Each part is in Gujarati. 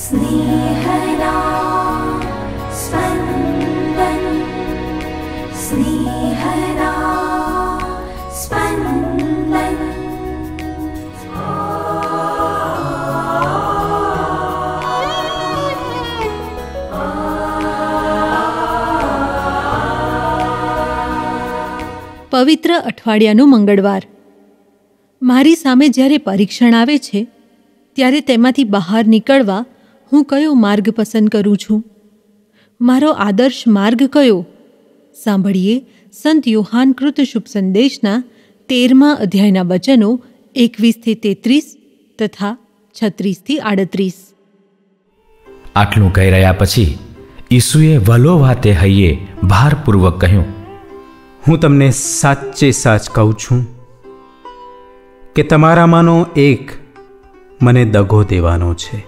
स्नेहदा स्पन्दन स्नेहदा स्पन्दन। પવિત્ર અઠવાડિયાનું મંગળવાર. મારી સામે જ્યારે પરીક્ષણ આવે છે ત્યારે તેમાંથી બહાર નીકળવા હું કયો માર્ગ પસંદ કરું છું? મારો આદર્શ માર્ગ કયો? સાંભળીએ સંત યોહાન કૃત શુભ સંદેશના 13મા અધ્યાયના વચનો 21-33 તથા 36-38. આટલું કહી રહ્યા પછી ઈસુએ વલોવાતે હૈયે ભારપૂર્વક કહ્યું, હું તમને સાચે સાચ કહું છું કે તમારામાંનો એક મને દગો દેવાનો છે.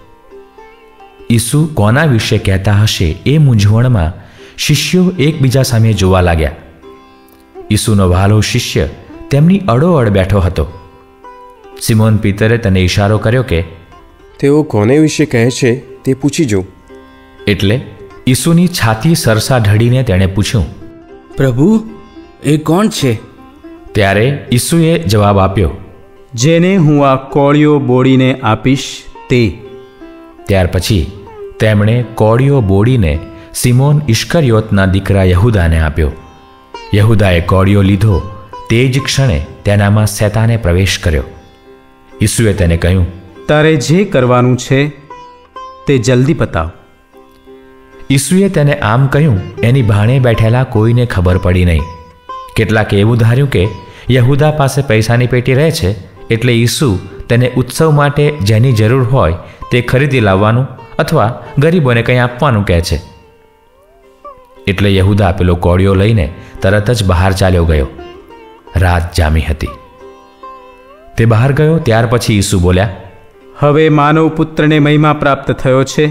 ઈસુ કોના વિશે કહેતા હશે એ મૂંઝવણમાં શિષ્યો એકબીજા સામે જોવા લાગ્યા. ઈસુનો વહાલો શિષ્ય તેમની અડોઅડ બેઠો હતો. સિમોન પીતરે તેને ઈશારો કર્યો કે તેઓ કોને વિશે કહે છે તે પૂછી જો. એટલે ઈસુની છાતી સરસા ઢળીને તેણે પૂછ્યું, પ્રભુ, એ કોણ છે? ત્યારે ઈસુએ જવાબ આપ્યો, જેને હું આ કોળીઓ બોળીને આપીશ તે. ત્યાર પછી તેમણે કોળીઓ બોળીને સિમોન ઇશ્કરિયોતના દીકરા યહૂદાને આપ્યો. યહૂદાએ કોળીઓ લીધો તે જ ક્ષણે તેનામાં શેતાને પ્રવેશ કર્યો. ઈસુએ તેને કહ્યું, તારે જે કરવાનું છે તે જલ્દી પતાવ. ઈસુએ તેને આમ કહ્યું એની ભાણે બેઠેલા કોઈને ખબર પડી નહીં. કેટલાકે એવું ધાર્યું કે યહૂદા પાસે પૈસાની પેટી રહે છે એટલે ઈસુ તેને ઉત્સવ માટે જેની જરૂર હોય તે ખરીદી લાવવાનું અથવા ગરીબોને કંઈ આપવાનું કહે છે. એટલે યહૂદા પેલો કોળીઓ લઈને તરત જ બહાર ચાલ્યો ગયો. રાત જામી હતી. તે બહાર ગયો ત્યાર પછી ઈસુ બોલ્યા, હવે માનવ પુત્રને મહિમા પ્રાપ્ત થયો છે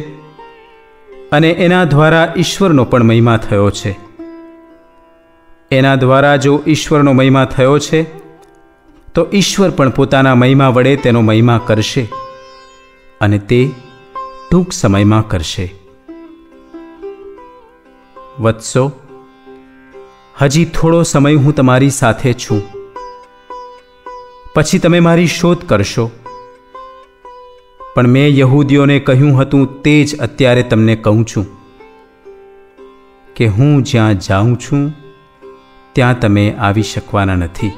અને એના દ્વારા ઈશ્વરનો પણ મહિમા થયો છે. એના દ્વારા જો ઈશ્વરનો મહિમા થયો છે તો ઈશ્વર પણ પોતાના મહિમા વડે તેનો મહિમા કરશે અને તે ટૂંક સમયમાં કરશે. વત્સો, હજી થોડો સમય હું તમારી સાથે છું, પછી તમે મારી શોધ કરશો. પણ મેં યહૂદીઓને કહ્યું હતું તે જ અત્યારે તમને કહું છું કે હું જ્યાં જાઉં છું ત્યાં તમે આવી શકવાના નથી.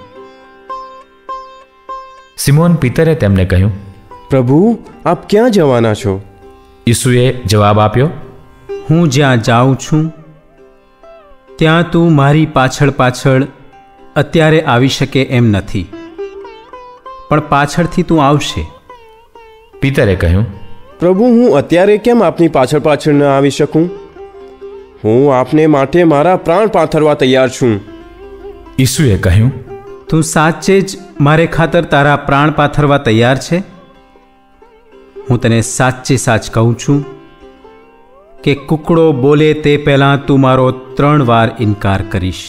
સિમોન પીતરે તેમને કહ્યું, પ્રભુ, આપ ક્યાં જવાના છો? ઈસુએ જવાબ આપ્યો, હું જ્યાં જાઉં છું ત્યાં તું મારી પાછળ પાછળ અત્યારે આવી શકે એમ નથી, પણ પાછળથી તું આવશે. પીતરે કહ્યું, પ્રભુ, હું અત્યારે કેમ આપની પાછળ પાછળ ન આવી શકું? હું આપને માટે મારા પ્રાણ પાથરવા તૈયાર છું. ઈસુએ કહ્યું, તું સાચે જ મારે ખાતર તારા પ્રાણ પાથરવા તૈયાર છે? હું તને સાચે સાચ કહું છું કે કુકડો બોલે તે પહેલાં તું મારો 3 વાર ઇનકાર કરીશ.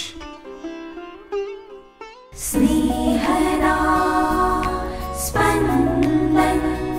स्नेहदा स्पन्दन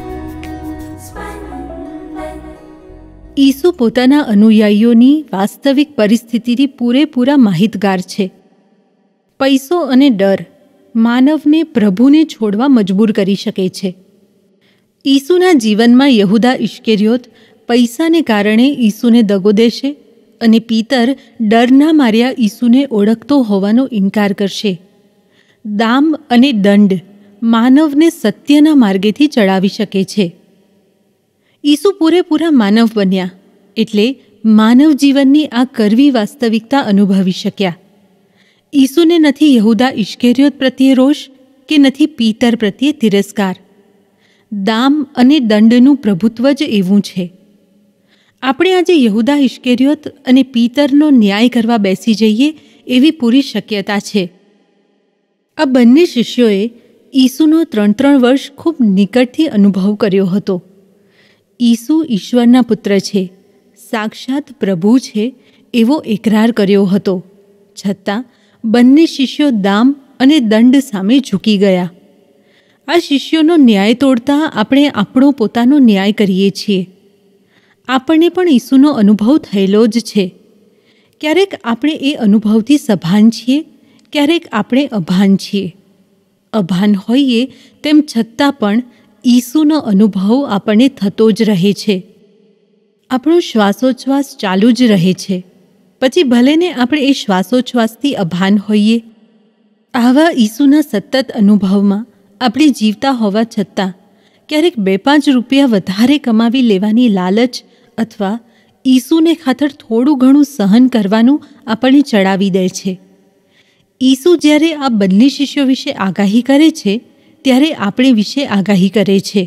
स्पन्दन। ઈસુ પોતાના અનુયાયીઓની વાસ્તવિક પરિસ્થિતિથી પૂરેપૂરા માહિતગાર છે. પૈસો અને ડર માનવને પ્રભુને છોડવા મજબૂર કરી શકે છે. ઈસુના જીવનમાં યહૂદા ઇશ્કેરિયોત પૈસાને કારણે ઈસુને દગો દેશે અને પીતર ડરના માર્યા ઈસુને ઓળખતો હોવાનો ઇનકાર કરશે. દામ અને દંડ માનવને સત્યના માર્ગેથી ચડાવી શકે છે. ઈસુ પૂરેપૂરા માનવ બન્યા એટલે માનવ જીવનની આ કરવી વાસ્તવિકતા અનુભવી શક્યા. ઈસુને નથી યહૂદા ઇશ્કેરિયોત પ્રત્યે રોષ કે નથી પીતર પ્રત્યે તિરસ્કાર. દામ અને દંડનું પ્રભુત્વ જ એવું છે. આપણે આજે યહૂદા ઇશ્કેરિયોત અને પીતરનો ન્યાય કરવા બેસી જઈએ એવી પૂરી શક્યતા છે. આ બંને શિષ્યોએ ઈસુનો 3 વર્ષ ખૂબ નિકટથી અનુભવ કર્યો હતો. ઈસુ ઈશ્વરના પુત્ર છે, સાક્ષાત પ્રભુ છે એવો એકરાર કર્યો હતો. છતાં બંને શિષ્યો દામ અને દંડ સામે ઝૂકી ગયા. આ શિષ્યોનો ન્યાય તોડતા આપણે આપણો પોતાનો ન્યાય કરીએ છીએ. આપણને પણ ઈસુનો અનુભવ થયેલો જ છે. ક્યારેક આપણે એ અનુભવથી સભાન છીએ, ક્યારેક આપણે અભાન છીએ. અભાન હોઈએ તેમ છતાં પણ ઈસુનો અનુભવ આપણને થતો જ રહે છે. આપણો શ્વાસોચ્છ્વાસ ચાલુ જ રહે છે, પછી ભલેને આપણે એ શ્વાસોચ્છ્વાસથી અભાન હોઈએ. આવા ઈસુના સતત અનુભવમાં આપણે જીવતા હોવા છતાં ક્યારેક 2-5 રૂપિયા વધારે કમાવી લેવાની લાલચ અથવા ઈસુને ખાતર થોડું ઘણું સહન કરવાનું આપણને ચડાવી દે છે. ઈસુ જ્યારે આ બંને શિષ્યો વિશે આગાહી કરે છે ત્યારે આપણે વિશે આગાહી કરે છે.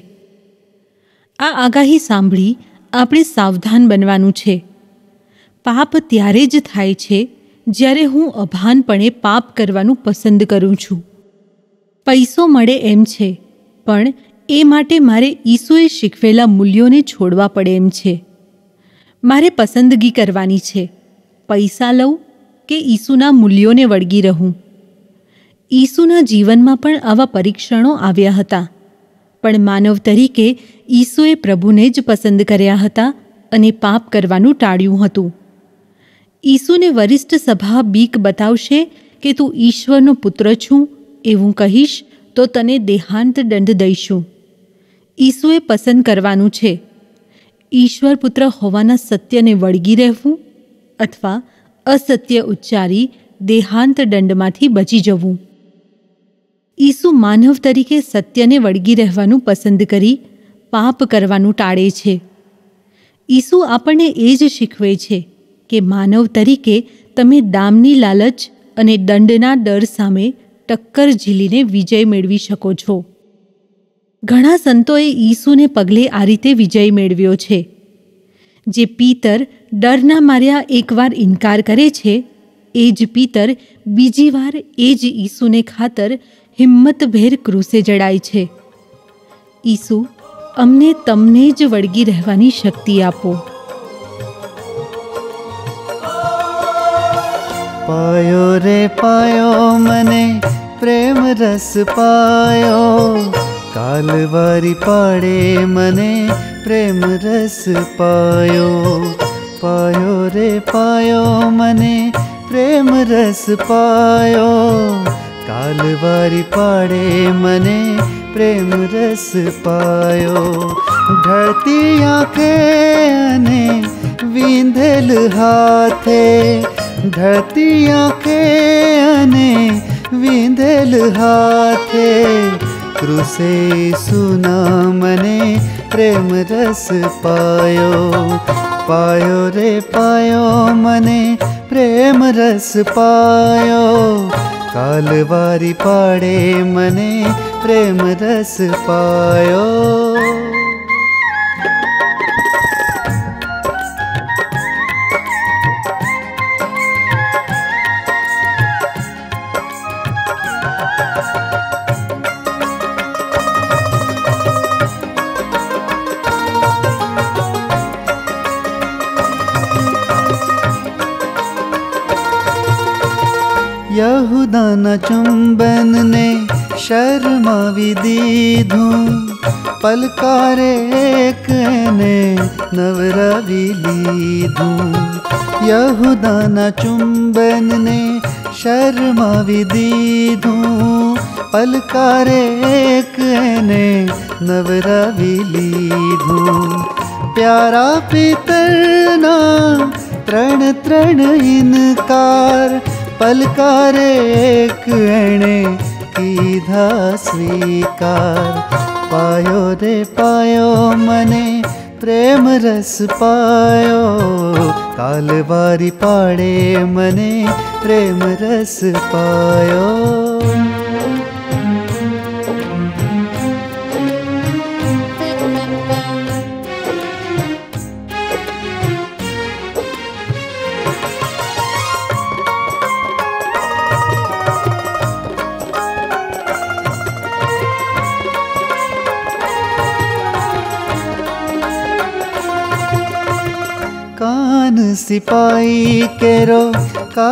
આ આગાહી સાંભળી આપણે સાવધાન બનવાનું છે. પાપ ત્યારે જ થાય છે જ્યારે હું અભાનપણે પાપ કરવાનું પસંદ કરું છું. પૈસો મળે એમ છે, પણ એ માટે મારે ઈસુએ શીખવેલા મૂલ્યોને છોડવા પડે એમ છે. મારે પસંદગી કરવાની છે, પૈસા લઉં કે ઈસુના મૂલ્યોને વળગી રહું. ઈસુના જીવનમાં પણ આવા પરીક્ષણો આવ્યા હતા, પણ માનવ તરીકે ઈસુએ પ્રભુને જ પસંદ કર્યા હતા અને પાપ કરવાનું ટાળ્યું હતું. ઈસુને વરિષ્ઠ સભા બીક બતાવશે કે તું ઈશ્વરનો પુત્ર છું એવું કહીશ તો તને દેહાંત દંડ દઈશું. ઈસુએ પસંદ કરવાનું છે, ઈશ્વર પુત્ર હોવાના સત્યને વળગી રહેવું અથવા અસત્ય ઉચ્ચારી દેહાંત દંડમાંથી બચી જવું. ઈસુ માનવ તરીકે સત્યને વળગી રહેવાનું પસંદ કરી પાપ કરવાનું ટાળે છે. ઈસુ આપણને એ જ શીખવે છે કે માનવ તરીકે તમે દામની લાલચ અને દંડના ડર સામે ટક્કર ઝીલીને વિજય મેળવી શકો છો. ઘણા સંતોએ ઈસુને પગલે આ રીતે વિજય મેળવ્યો છે. જે પિતર ડરના માર્યા એકવાર ઇનકાર કરે છે, એ જ પિતર બીજી વાર એ જ ઈસુને ખાતર હિંમતભેર ક્રૂસે જડાય છે. ઈસુ અમને તમને જ વળગી રહેવાની શક્તિ આપો. પાયો રે પાયો મને પ્રેમ રસ પાયો, કાલવારી પાડે મને પ્રેમ રસ પાયો. પાયો રે પાયો મને પ્રેમ રસ પાયો, કાલવારી પાડે મને પ્રેમ રસ પાયો. ઢળતી આંખે અને વિંધેલ હાથે, ઢળતી આંખે અને વિંધેલ હાથે, ક્રુસે સુના મને પ્રેમ રસ પાયો. પાયો રે પાયો મને પ્રેમ રસ પાયો, કાલવારી પાડે મને પ્રેમ રસ પાયો. યહૂદાના ચુંબનને શરમાવી દીધું, પલકારે એક એને નવરાવી લીધું. યહૂદાના ચુંબનને શરમાવી દીધું, પલકારે એક એને નવરાવી લીધું. પ્યારા પિતરના ત્રણ ઇનકાર, પલકારે એક એણે કીધા સ્વીકાર. પાયો રે પાયો મને પ્રેમ રસ પાયો, કાલવારી પાડે મને પ્રેમ રસ પાયો. कान सिपाही केरो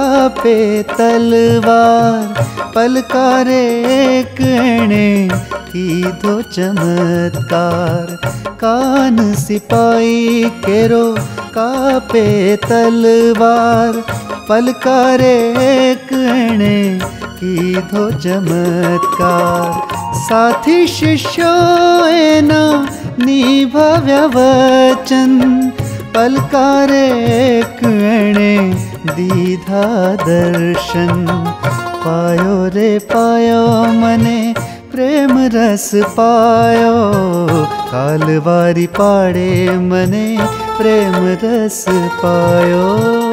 कापे तलवार, पलकारे एक एणे कीधो चमत्कार। कान सिपाही केरो कापे तलवार, पलकारे कणे कीधो चमत्कार। साथी शिष्यों एना निभाव्या वचन, पलकारे कणे दीधा दर्शन। पायो रे पायो मने प्रेम रस पायो, कालवारी पाड़े मने प्रेम रस पायो।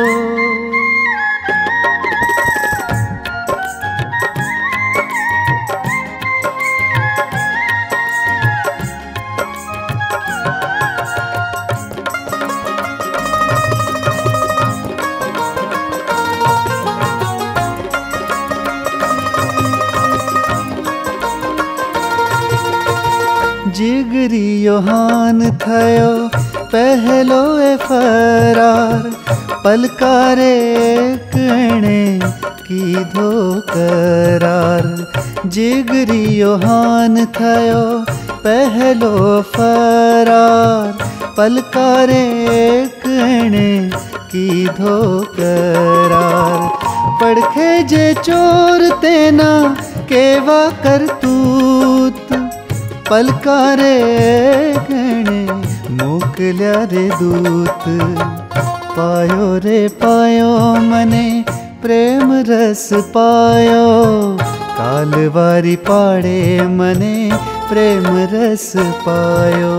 जिगरी योहान थयो पहलो ए फरार, पलकारे कणे कीधो करार। जिगरी योहान थयो पहलो फरार, पलकारे कणे कीधो करार। पड़खे जे चोर तेना केवा करतूत, पलकारे कणे मोकल्या रे दूत। पायो रे पायो मने प्रेम रस पायो, कालवारी पाड़े मने प्रेम रस पायो।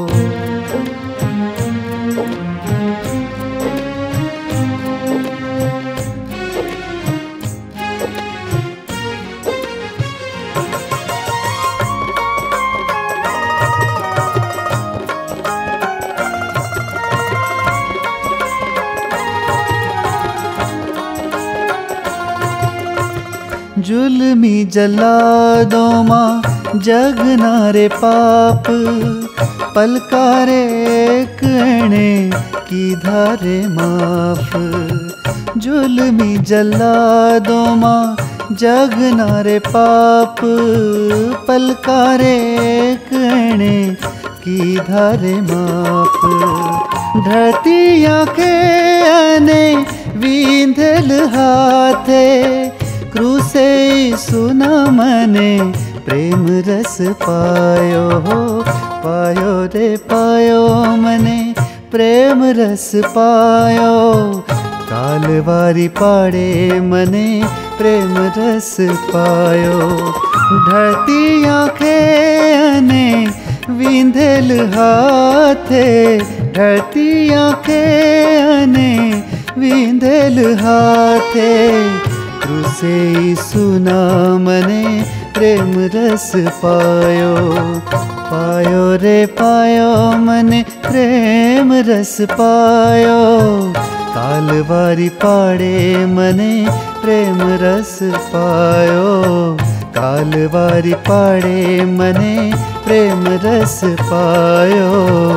जुल्मी जल्लादों मां जगना रे पाप, पलकारे कणे कीधा रे माफ। जुल्मी जल्लादों मां जगना रे पाप, पलकारे कणे कीधा रे माफ। धरती आंखें अने वींधल हाथे, क्रूसे सुना मने प्रेम रस पायो हो। पायो रे पायो मने प्रेम रस पायो, कालवारी पाड़े मने प्रेम रस पायो। ढळती आंखें अने वींधेल हाथे, ढळती आंखें अने वींधेल हाथे, क्रूसे सुना मने प्रेम रस पायो। पायो रे पायो मने प्रेम रस पायो, कालवारी पाड़े मने प्रेम रस पायो। कालवारी पाड़े मने प्रेम रस पायो,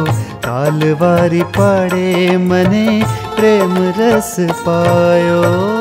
कालवारी पाड़े मने प्रेम रस पायो।